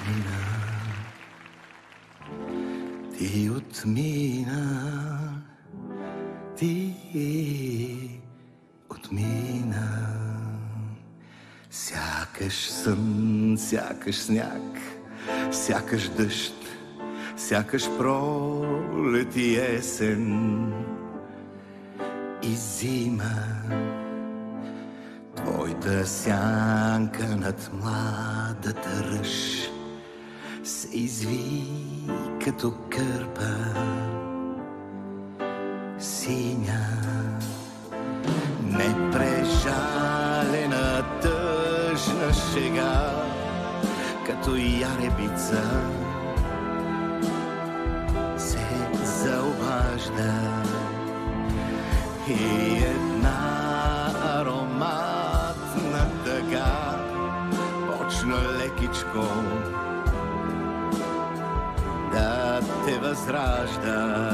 отмина, ти отмина, ти отмина. Сякаш сън, сякаш сняг, сякаш дъжд, сякаш пролет и есен и зима. Твоята сянка над младата ръж се изви като кърпа синя, непрежалена тъжна шега, като яребица се заобажда и една ароматна тъга почна лекичко да те възражда.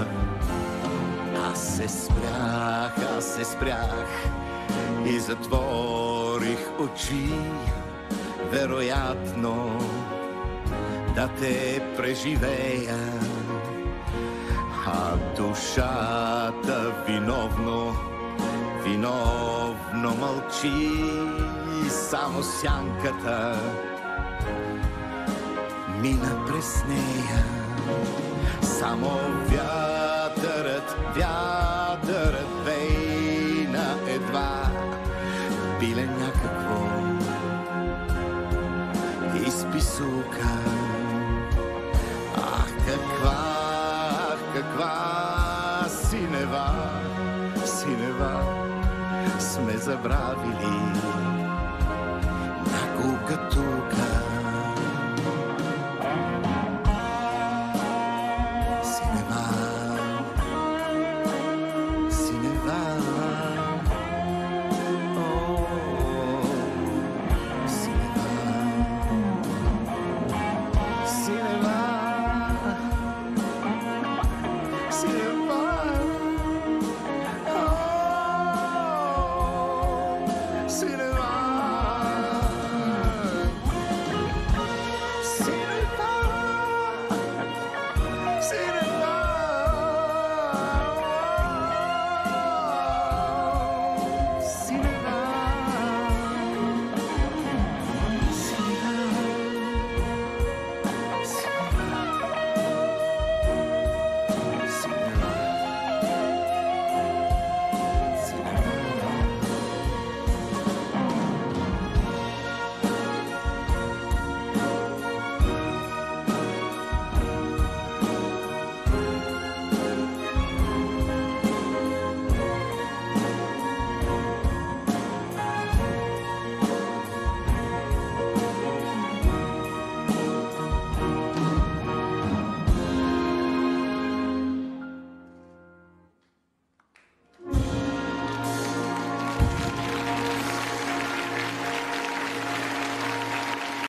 Аз се спрях и затворих очи, вероятно да те преживея, а душата виновно мълчи и само сянката мина през нея. Само вятърът вейна едва пиле някакво изписука. Ах, каква синева сме забравили, някога тук